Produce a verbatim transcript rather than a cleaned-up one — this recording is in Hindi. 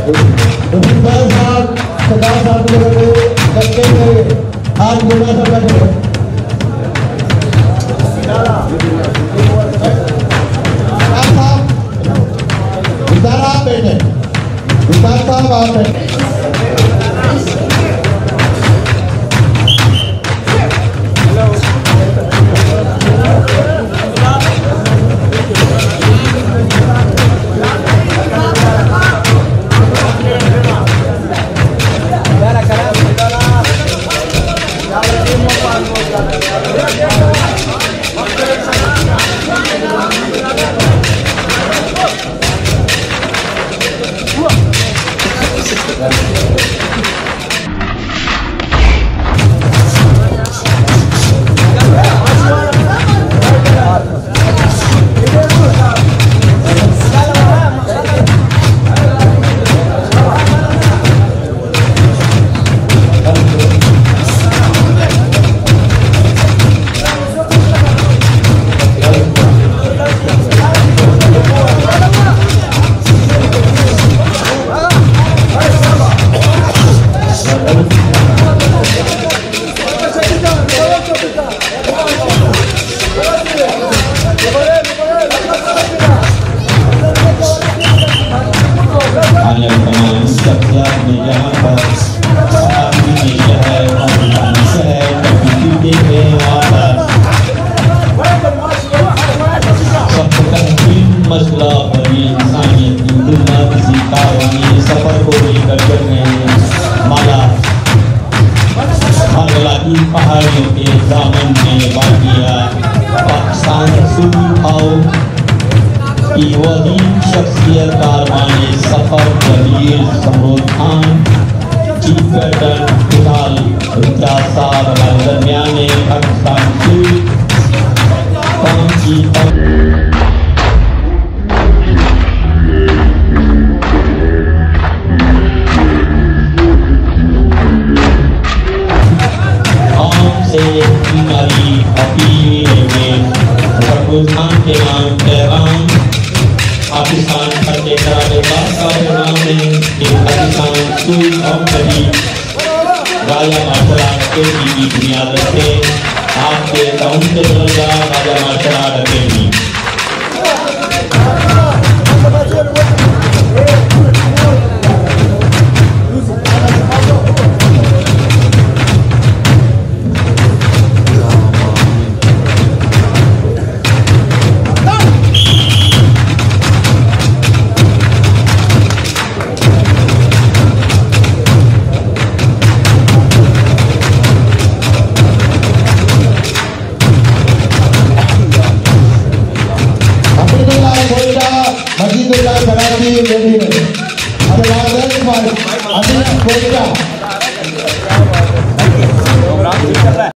उस्ताद साहब सरदार साहब के लड़के के हाथ गुना सब बैठे साहब आप बैठे उस्ताद साहब आप बैठे मसला बनी इंसानियत की दुनिया किसी कारवानी सफर को लेकर चल रहे हैं। माला माला की पहाड़ियों के दामन में वाक़िया पाकिस्तान सूफी आओ की वही शख्सियत कारवानी सफर जलील समरूद खान चीफ गर्डन फिलहाल रुजा साहब दरमियान पाकिस्तान की कौन की बीमारी अपील में खान के नाम पैगाम पाकिस्तान फतेह कराने का नाम है कि पाकिस्तान सुई और कभी राजा मार्शल आर्ट के की बुनियाद रखे आपके अकाउंट से बदल Raja martial art academy Ready, ready. Ada lagi, ada lagi.